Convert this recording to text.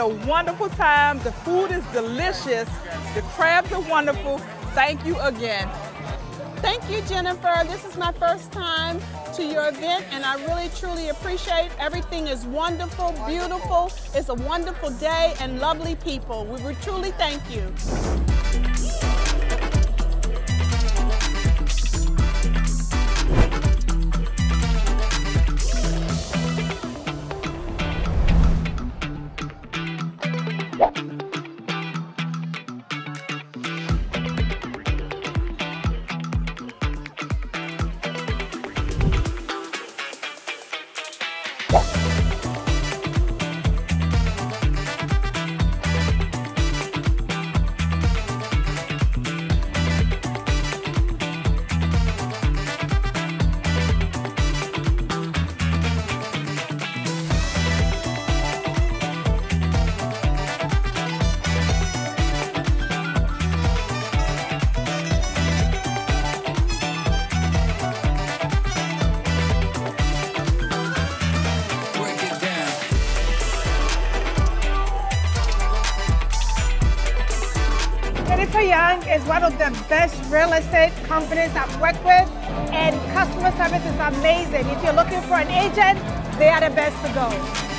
a wonderful time. The food is delicious. The crabs are wonderful. Thank you again. Thank you, Jennifer. This is my first time to your event, and I really, truly appreciate it. Everything is wonderful, beautiful. It's a wonderful day and lovely people. We would truly thank you. Young is one of the best real estate companies I've worked with, and customer service is amazing. If you're looking for an agent, they are the best to go.